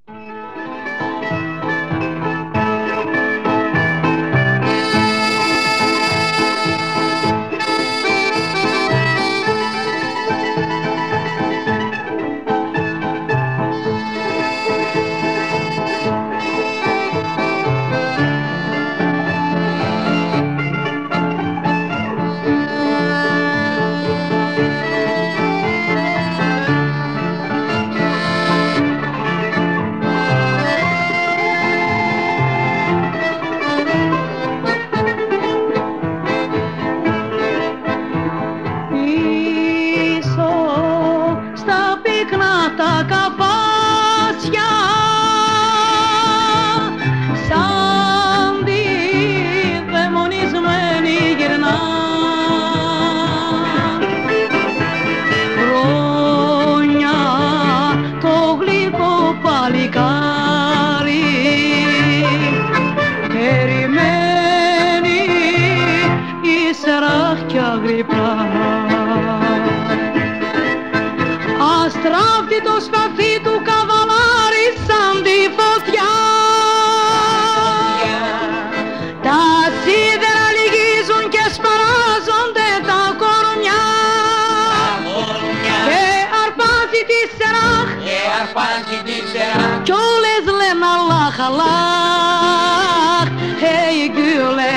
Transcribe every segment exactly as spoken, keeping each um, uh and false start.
Τα καπάσια σαν τη δαιμονισμένη γυρνά, χρόνια το γλυκό παλικάρι περιμένει η σεράχια γρυπνά. Αστράφτει το σπαθί του καβαλάρι σαν τη φωτιά, τα σίδερα λυγίζουν και σπαράζονται τα κορμιά, και αρπάζει τη σεράχ κι όλες λένε αλλάχ αλλάχ. Hey güle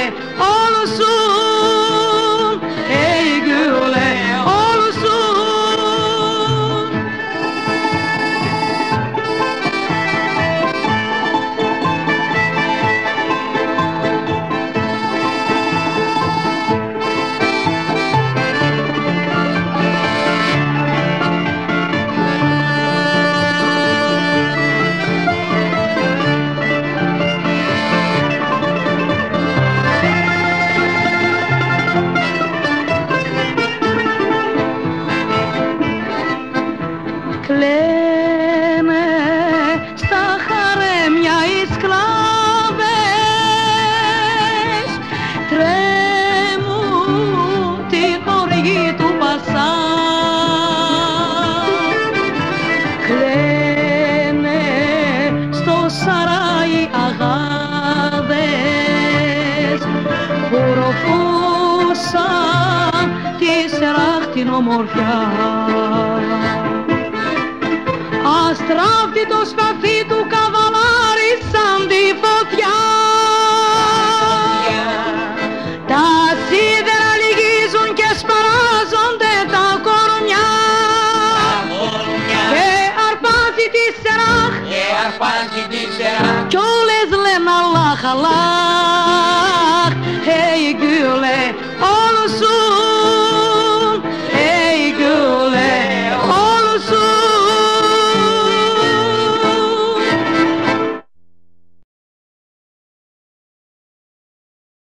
olsun, hey güle olsun. Κλαίνε στα χαρέμια οι σκλάβες, τρέμουν την οργή του Πασά. Κλαίνε στο σαράι αγάδες που ροφούσαν τη σεράχ την ομορφιά. Αστράφτει το σπαθί του καβαλάρι σαν τη φωτιά, τα σίδερα λυγίζουν και σπαράζονται τα κορμιά, και αρπάζει τη σεράχ κι όλες λένε αλλάχ αλλάχ. Hey güle